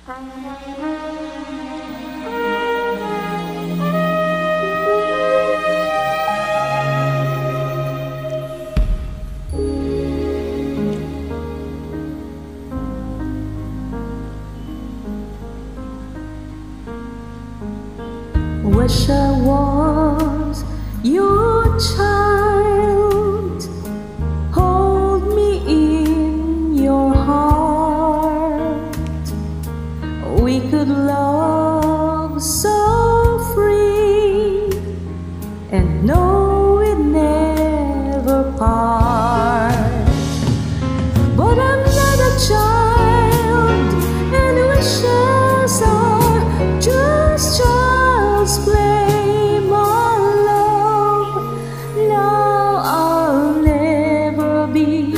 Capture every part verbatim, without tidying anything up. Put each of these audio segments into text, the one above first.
Wish I was your child. Hold me in your heart. We could love so free and know we'd never part. But I'm not a child, and wishes are just child's play, my love. Now I'll never be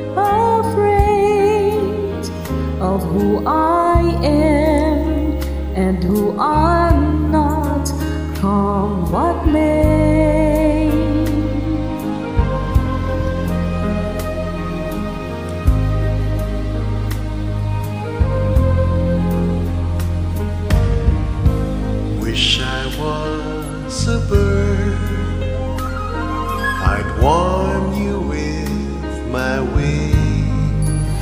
afraid of who I am and who I'm not, come what may. Wish I was a bird, I'd warm you with my wings,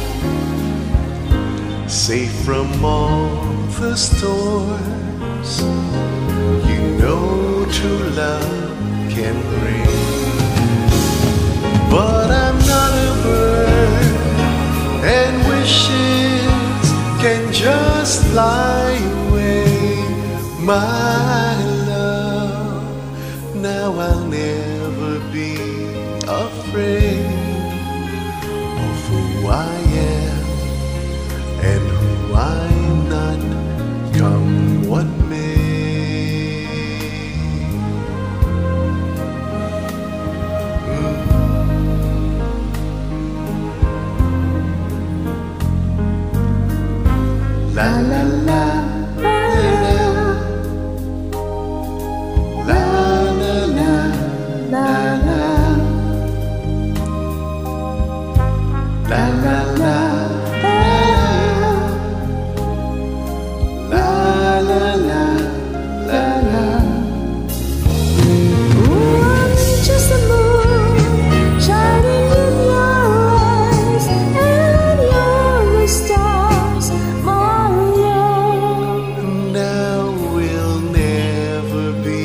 safe from all the storms you know true love can bring. But I'm not a bird, and wishes can just fly away, my love. Now I'll never be afraid of who I am and who I'm not, come what may. Mm. La la la. La la la, la la la, la la. Ooh, I'm just a moon shining in your eyes, and you're the stars, my love. Now we'll never be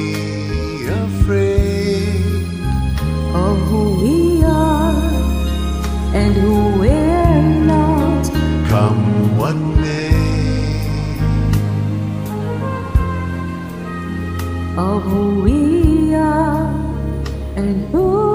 afraid of who we are and who we're not, come what may. of who we are and who